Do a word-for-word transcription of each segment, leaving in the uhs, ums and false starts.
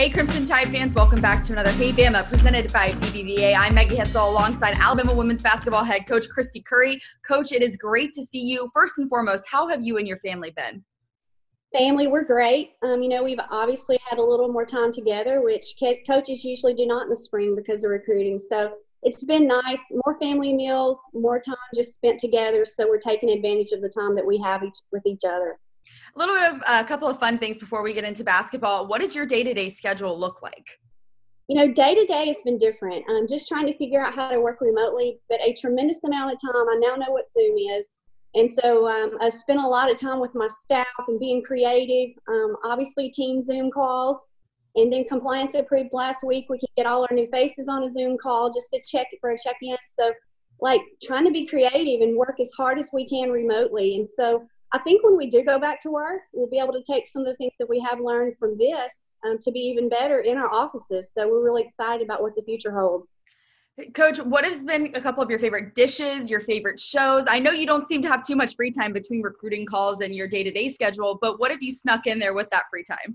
Hey, Crimson Tide fans, welcome back to another Hey Bama presented by B B V A. I'm Maggie Hetzel alongside Alabama women's basketball head coach Kristy Curry. Coach, it is great to see you. First and foremost, how have you and your family been? Family, we're great. Um, you know, we've obviously had a little more time together, which coaches usually do not in the spring because of recruiting. So it's been nice, more family meals, more time just spent together. So we're taking advantage of the time that we have each with each other. A little bit of a uh, couple of fun things before we get into basketball. What does your day-to-day schedule look like? You know, day-to-day has been different. I'm just trying to figure out how to work remotely, but a tremendous amount of time. I now know what Zoom is. And so um, I spent a lot of time with my staff and being creative, um, obviously team Zoom calls. And then compliance approved last week. We could get all our new faces on a Zoom call just to check for a check-in. So, like, trying to be creative and work as hard as we can remotely. And so I think when we do go back to work, we'll be able to take some of the things that we have learned from this um, to be even better in our offices. So we're really excited about what the future holds. Coach, what has been a couple of your favorite dishes, your favorite shows? I know you don't seem to have too much free time between recruiting calls and your day-to-day schedule, but what have you snuck in there with that free time?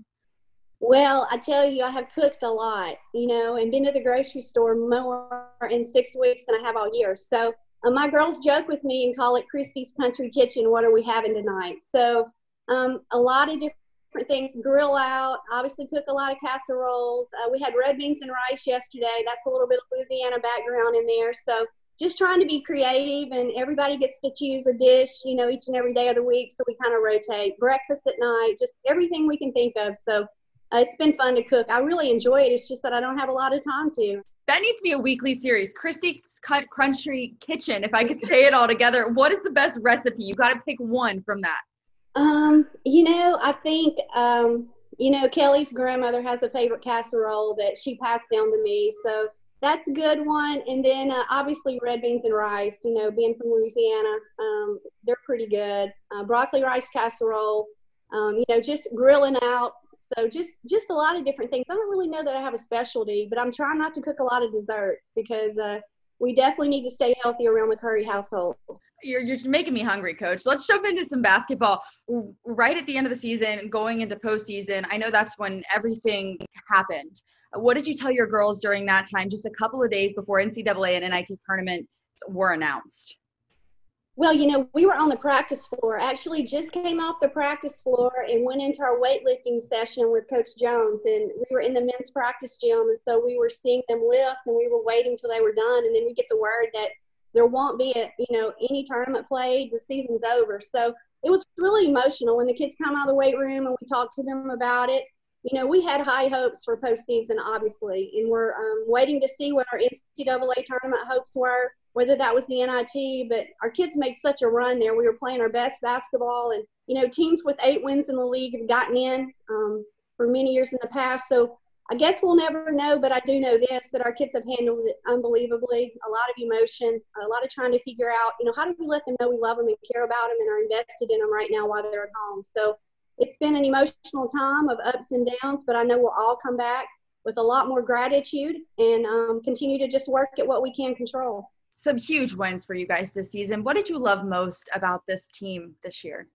Well, I tell you, I have cooked a lot, you know, and been to the grocery store more in six weeks than I have all year. So Um, my girls joke with me and call it Kristy's Country Kitchen. What are we having tonight? So um, a lot of different things, grill out, obviously cook a lot of casseroles. Uh, we had red beans and rice yesterday. That's a little bit of Louisiana background in there. So just trying to be creative, and everybody gets to choose a dish, you know, each and every day of the week. So we kind of rotate. Breakfast at night, just everything we can think of. So uh, it's been fun to cook. I really enjoy it. It's just that I don't have a lot of time to. That needs to be a weekly series. Kristy's Country Kitchen, if I could say it all together. What is the best recipe? You got to pick one from that. Um, you know, I think, um, you know, Kelly's grandmother has a favorite casserole that she passed down to me. So that's a good one. And then uh, obviously red beans and rice, you know, being from Louisiana, um, they're pretty good. Uh, broccoli rice casserole, um, you know, just grilling out. So just just a lot of different things. I don't really know that I have a specialty, but I'm trying not to cook a lot of desserts because uh, we definitely need to stay healthy around the Curry household. You're you're making me hungry, Coach. Let's jump into some basketball. Right at the end of the season, going into postseason, I know that's when everything happened. What did you tell your girls during that time, just a couple of days before N C double A and N I T tournaments were announced? Well, you know, we were on the practice floor, actually just came off the practice floor and went into our weightlifting session with Coach Jones. And we were in the men's practice gym. And so we were seeing them lift and we were waiting till they were done. And then we get the word that there won't be, a, you know, any tournament played. The season's over. So it was really emotional when the kids come out of the weight room and we talked to them about it. You know, we had high hopes for postseason, obviously, and we're um, waiting to see what our N C double A tournament hopes were, whether that was the N I T, but our kids made such a run there. We were playing our best basketball, and, you know, teams with eight wins in the league have gotten in um, for many years in the past. So I guess we'll never know, but I do know this, that our kids have handled it unbelievably. A lot of emotion, a lot of trying to figure out, you know, how do we let them know we love them and care about them and are invested in them right now while they're at home. So it's been an emotional time of ups and downs, but I know we'll all come back with a lot more gratitude and um, continue to just work at what we can control. Some huge wins for you guys this season. What did you love most about this team this year?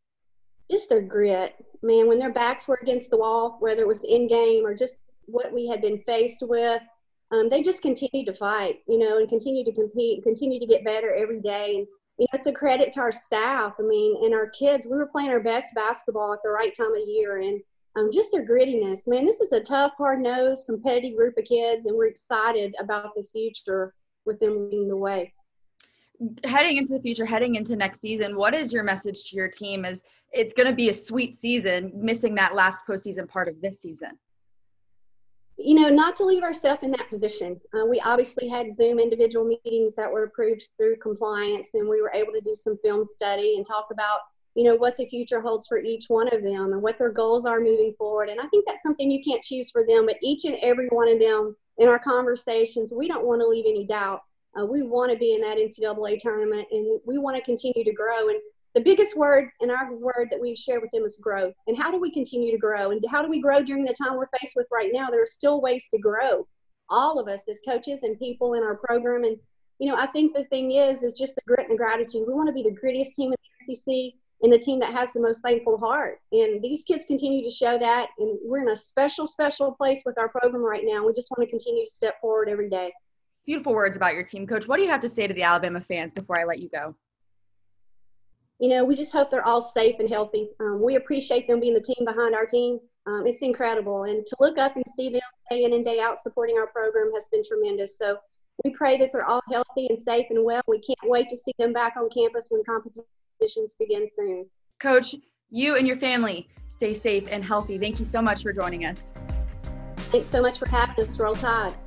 Just their grit. Man, when their backs were against the wall, whether it was in-game or just what we had been faced with, um, they just continued to fight, you know, and continue to compete, continue to get better every day. And you know, it's a credit to our staff. I mean, and our kids, we were playing our best basketball at the right time of year. And um, just their grittiness. Man, this is a tough, hard-nosed, competitive group of kids, and we're excited about the future with them leading the way. Heading into the future, heading into next season, what is your message to your team as it's going to be a sweet season, missing that last postseason part of this season? You know, not to leave ourselves in that position. Uh, we obviously had Zoom individual meetings that were approved through compliance, and we were able to do some film study and talk about, you know, what the future holds for each one of them and what their goals are moving forward. And I think that's something you can't choose for them, but each and every one of them in our conversations, we don't want to leave any doubt. Uh, we want to be in that N C double A tournament, and we want to continue to grow. And the biggest word and our word that we've shared with them is growth. And how do we continue to grow? And how do we grow during the time we're faced with right now? There are still ways to grow, all of us as coaches and people in our program. And, you know, I think the thing is, is just the grit and gratitude. We want to be the grittiest team in the S E C. and the team that has the most thankful heart. And these kids continue to show that, and we're in a special, special place with our program right now. We just want to continue to step forward every day. Beautiful words about your team, Coach. What do you have to say to the Alabama fans before I let you go? You know, we just hope they're all safe and healthy. Um, we appreciate them being the team behind our team. Um, it's incredible. And to look up and see them day in and day out supporting our program has been tremendous. So we pray that they're all healthy and safe and well. We can't wait to see them back on campus when competitions begin soon. Coach, you and your family stay safe and healthy. Thank you so much for joining us. Thanks so much for having us. Roll Tide.